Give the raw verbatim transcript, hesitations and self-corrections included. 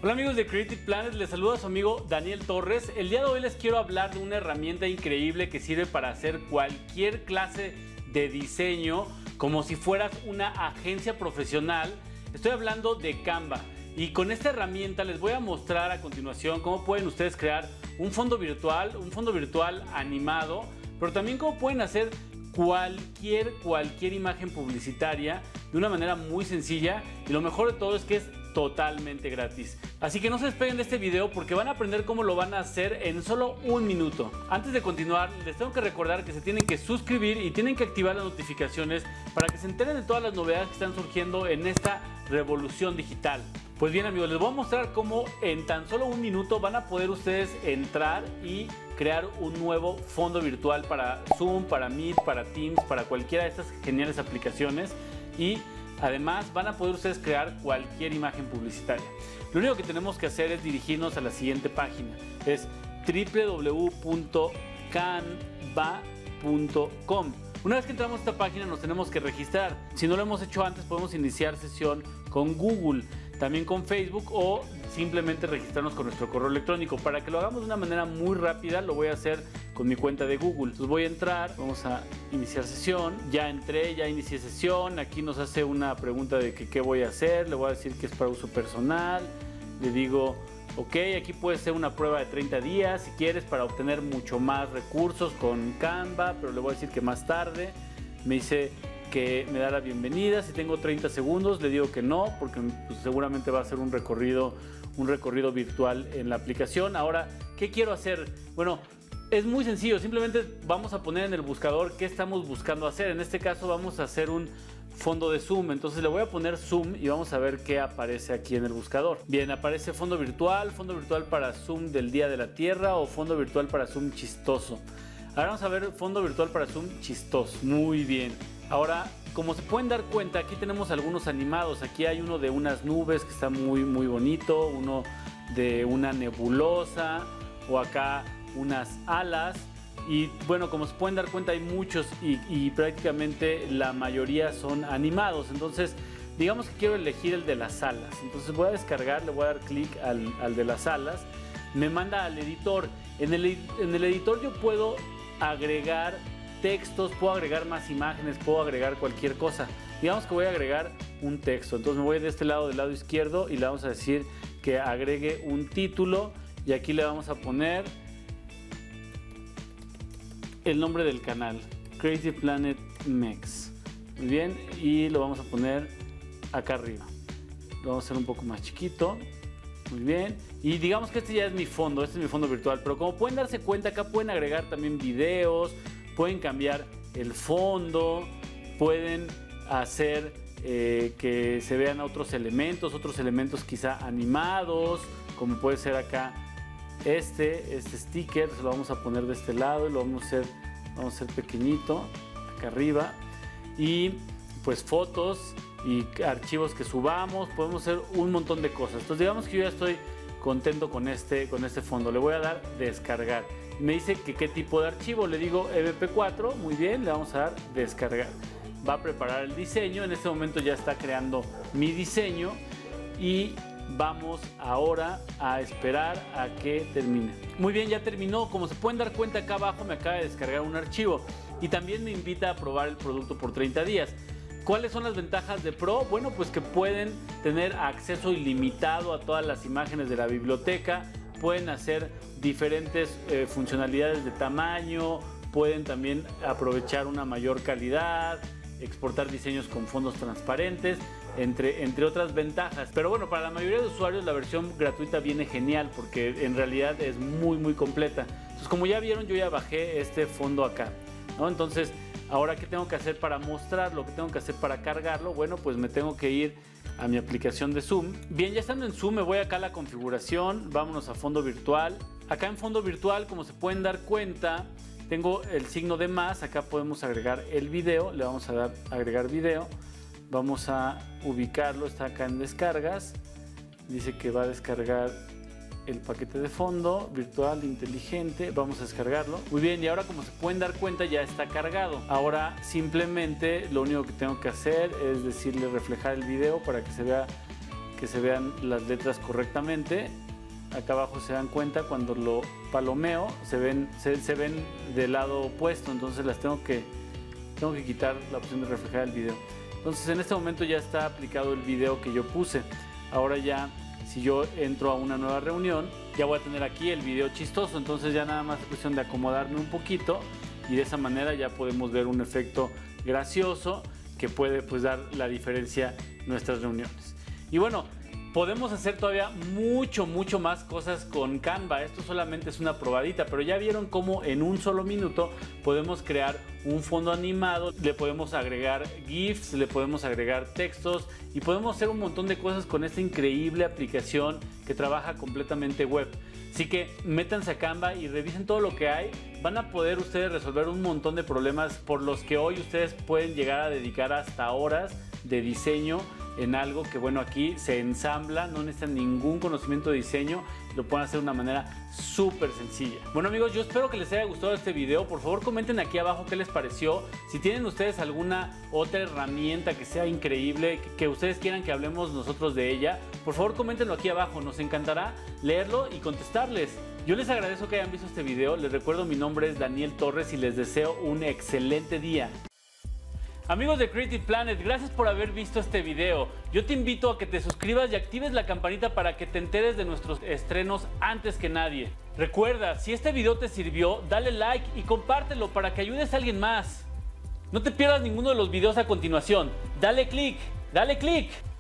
Hola amigos de Creative Planet, les saluda su amigo Daniel Torres. El día de hoy les quiero hablar de una herramienta increíble que sirve para hacer cualquier clase de diseño como si fueras una agencia profesional. Estoy hablando de Canva y con esta herramienta les voy a mostrar a continuación cómo pueden ustedes crear un fondo virtual, un fondo virtual animado, pero también cómo pueden hacer cualquier, cualquier imagen publicitaria de una manera muy sencilla, y lo mejor de todo es que es totalmente gratis. Así que no se despeguen de este video porque van a aprender cómo lo van a hacer en solo un minuto. Antes de continuar, les tengo que recordar que se tienen que suscribir y tienen que activar las notificaciones para que se enteren de todas las novedades que están surgiendo en esta revolución digital. Pues bien amigos, les voy a mostrar cómo en tan solo un minuto van a poder ustedes entrar y crear un nuevo fondo virtual para Zoom, para Meet, para Teams, para cualquiera de estas geniales aplicaciones, y además van a poder ustedes crear cualquier imagen publicitaria. Lo único que tenemos que hacer es dirigirnos a la siguiente página, es w w w punto canva punto com. Una vez que entramos a esta página nos tenemos que registrar. Si no lo hemos hecho antes, podemos iniciar sesión con Google, también con Facebook, o simplemente registrarnos con nuestro correo electrónico. Para que lo hagamos de una manera muy rápida, lo voy a hacer con mi cuenta de Google. Entonces voy a entrar, vamos a iniciar sesión. Ya entré, ya inicié sesión. Aquí nos hace una pregunta de que qué voy a hacer. Le voy a decir que es para uso personal. Le digo, ok, aquí puede ser una prueba de treinta días si quieres, para obtener mucho más recursos con Canva, pero le voy a decir que más tarde. Me dice que me da la bienvenida. Si tengo treinta segundos, le digo que no, porque pues, seguramente va a ser un recorrido, un recorrido virtual en la aplicación. Ahora, ¿qué quiero hacer? Bueno, es muy sencillo. Simplemente vamos a poner en el buscador qué estamos buscando hacer. En este caso vamos a hacer un fondo de Zoom. Entonces le voy a poner Zoom y vamos a ver qué aparece aquí en el buscador. Bien, aparece fondo virtual, fondo virtual para Zoom del Día de la Tierra o fondo virtual para Zoom chistoso. Ahora vamos a ver fondo virtual para Zoom chistoso. Muy bien. Ahora, como se pueden dar cuenta, aquí tenemos algunos animados. Aquí hay uno de unas nubes que está muy muy bonito, uno de una nebulosa, o acá unas alas. Y bueno, como se pueden dar cuenta, hay muchos y, y prácticamente la mayoría son animados. Entonces digamos que quiero elegir el de las alas. Entonces voy a descargar, le voy a dar clic al, al de las alas. Me manda al editor. En el, en el editor yo puedo agregar textos, puedo agregar más imágenes, puedo agregar cualquier cosa. Digamos que voy a agregar un texto. Entonces me voy de este lado, del lado izquierdo, y le vamos a decir que agregue un título. Y aquí le vamos a poner el nombre del canal, Creative Planet Mex. Muy bien, y lo vamos a poner acá arriba. Lo vamos a hacer un poco más chiquito. Muy bien, y digamos que este ya es mi fondo, este es mi fondo virtual. Pero como pueden darse cuenta, acá pueden agregar también videos, pueden cambiar el fondo, pueden hacer eh, que se vean otros elementos, otros elementos quizá animados, como puede ser acá este, este sticker. Se lo vamos a poner de este lado y lo vamos a hacer, vamos a hacer pequeñito acá arriba. Y pues fotos y archivos que subamos, podemos hacer un montón de cosas. Entonces digamos que yo ya estoy contento con este, con este fondo. Le voy a dar descargar. Me dice que qué tipo de archivo. Le digo eme pe cuatro. Muy bien, le vamos a dar descargar. Va a preparar el diseño. En este momento ya está creando mi diseño y vamos ahora a esperar a que termine. Muy bien, ya terminó. Como se pueden dar cuenta, acá abajo me acaba de descargar un archivo y también me invita a probar el producto por treinta días. ¿Cuáles son las ventajas de Pro? Bueno, pues que pueden tener acceso ilimitado a todas las imágenes de la biblioteca, pueden hacer diferentes eh, funcionalidades de tamaño, pueden también aprovechar una mayor calidad, exportar diseños con fondos transparentes, entre, entre otras ventajas. Pero bueno, para la mayoría de usuarios la versión gratuita viene genial porque en realidad es muy muy completa. Entonces, como ya vieron, yo ya bajé este fondo acá, ¿no? Entonces, ahora, ¿qué tengo que hacer para mostrarlo? ¿Qué tengo que hacer para cargarlo? Bueno, pues me tengo que ir a mi aplicación de Zoom. Bien, ya estando en Zoom, me voy acá a la configuración. Vámonos a fondo virtual. Acá en fondo virtual, como se pueden dar cuenta, tengo el signo de más. Acá podemos agregar el video. Le vamos a dar agregar video. Vamos a ubicarlo. Está acá en descargas. Dice que va a descargar el paquete de fondo virtual inteligente. Vamos a descargarlo. Muy bien, y ahora, como se pueden dar cuenta, ya está cargado. Ahora simplemente lo único que tengo que hacer es decirle reflejar el video para que se vea que se vean las letras correctamente. Acá abajo se dan cuenta cuando lo palomeo, se ven, se, se ven del lado opuesto, entonces las tengo que, tengo que quitar la opción de reflejar el video. Entonces en este momento ya está aplicado el video que yo puse. Ahora ya, si yo entro a una nueva reunión, ya voy a tener aquí el video chistoso, entonces ya nada más es cuestión de acomodarme un poquito y de esa manera ya podemos ver un efecto gracioso que puede pues dar la diferencia en nuestras reuniones. Y bueno, podemos hacer todavía mucho, mucho más cosas con Canva. Esto solamente es una probadita, pero ya vieron cómo en un solo minuto podemos crear un fondo animado, le podemos agregar GIFs, le podemos agregar textos y podemos hacer un montón de cosas con esta increíble aplicación que trabaja completamente web. Así que métanse a Canva y revisen todo lo que hay. Van a poder ustedes resolver un montón de problemas por los que hoy ustedes pueden llegar a dedicar hasta horas de diseño en algo que, bueno, aquí se ensambla, no necesitan ningún conocimiento de diseño, lo pueden hacer de una manera súper sencilla. Bueno amigos, yo espero que les haya gustado este video. Por favor comenten aquí abajo qué les pareció. Si tienen ustedes alguna otra herramienta que sea increíble, que, que ustedes quieran que hablemos nosotros de ella, por favor coméntenlo aquí abajo, nos encantará leerlo y contestarles. Yo les agradezco que hayan visto este video, les recuerdo mi nombre es Daniel Torres y les deseo un excelente día. Amigos de Creative Planet, gracias por haber visto este video. Yo te invito a que te suscribas y actives la campanita para que te enteres de nuestros estrenos antes que nadie. Recuerda, si este video te sirvió, dale like y compártelo para que ayudes a alguien más. No te pierdas ninguno de los videos a continuación. Dale click, dale click.